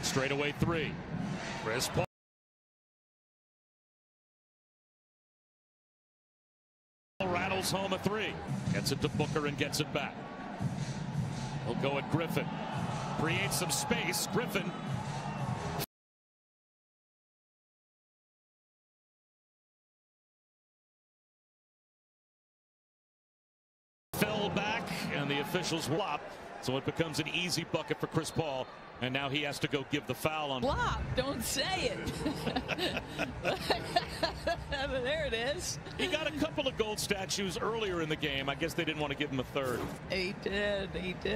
Straightaway three. Chris Paul. Rattles home a three. Gets it to Booker and gets it back. He'll go at Griffin. Creates some space. Griffin. Fell back and the officials flop. So it becomes an easy bucket for Chris Paul. And now he has to go give the foul on. Flop, don't say it. There it is. He got a couple of gold statues earlier in the game. I guess they didn't want to give him a third. He did.